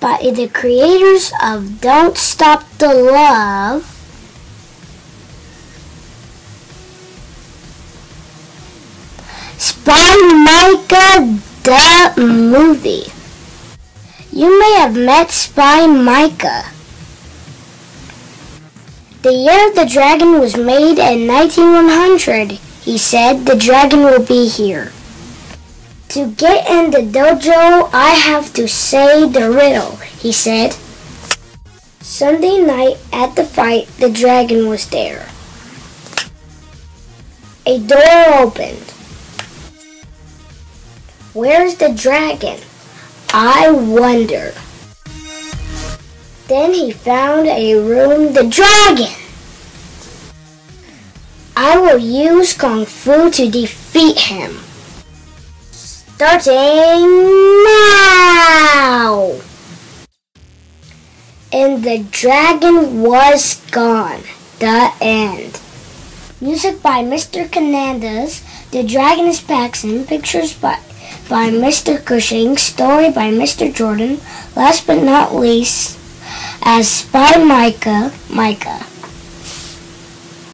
by the creators of Don't Stop the Love, Spy Micah the movie. You may have met Spy Micah. The year the dragon was made in 19100, he said, the dragon will be here. To get in the dojo, I have to say the riddle, he said. Sunday night at the fight, the dragon was there. A door opened. Where's the dragon? I wonder. Then he found a room. The dragon! I will use Kung Fu to defeat him. Starting now! And the dragon was gone. The end. Music by Mr. Canandas. The Dragon is Paxson. Pictures by Mr. Cushing. Story by Mr. Jordan. Last but not least, as Spy Micah.